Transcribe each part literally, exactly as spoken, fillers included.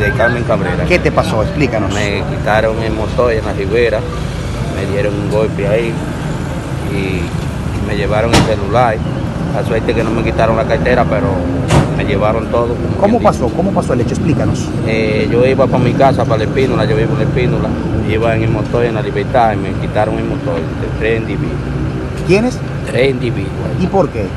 de Carmen Cabrera. ¿Qué te pasó? Explícanos. Me quitaron el motor en la ribera, me dieron un golpe ahí y, y me llevaron el celular. La suerte que no me quitaron la cartera, pero me llevaron todo. ¿Cómo pasó? ¿Cómo pasó el hecho? Explícanos. Eh, yo iba para mi casa, para la Espínola, yo vivo en la Espínola, iba en el motor en la Libertad y me quitaron el motor de tres individuos. ¿Quiénes? Tres individuos. ¿Y por qué?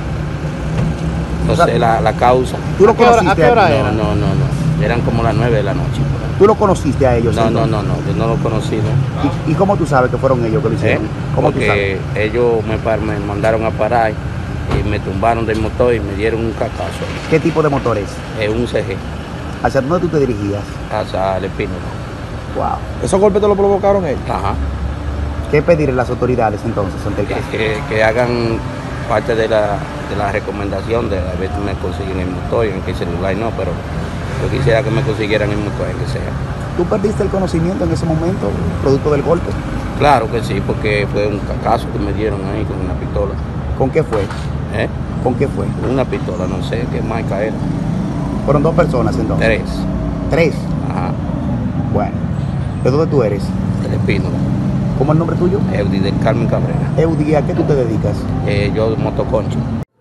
No sé la, la causa. ¿Tú lo ¿A qué hora- conociste? a qué hora ellos? era? No, no, no, no. Eran como las nueve de la noche. ¿Tú lo conociste a ellos? No, no, entonces? no, no, yo no lo conocí, ¿no? ¿Y, y cómo tú sabes que fueron ellos que lo ¿Eh? hicieron? ¿Cómo tú sabes? Porque ellos me, par- me mandaron a parar y me tumbaron del motor y me dieron un cacazo. ¿Qué tipo de motor es? Es un C G ¿Hacia dónde tú te dirigías? hacia el Espínola. Wow. ¿Esos golpes te lo provocaron ellos? Ajá. ¿Qué pedirle a las autoridades entonces ante el Que, caso? que, que hagan parte de la, de la recomendación de a ver si me consiguen el motor, en que celular no, pero yo quisiera que me consiguieran el motor, en que sea. ¿Tú perdiste el conocimiento en ese momento, producto del golpe? Claro que sí, porque fue un cacazo que me dieron ahí con una pistola. ¿Con qué fue? ¿Eh? ¿Con qué fue? Una pistola, no sé qué marca era. Fueron dos personas entonces. Tres. Tres. Ajá. Bueno. ¿De dónde tú eres? El Espínola. ¿Cómo es el nombre tuyo? Eudi del Carmen Cabrera. Eudi, ¿a qué tú te dedicas? Eh, yo motoconcho.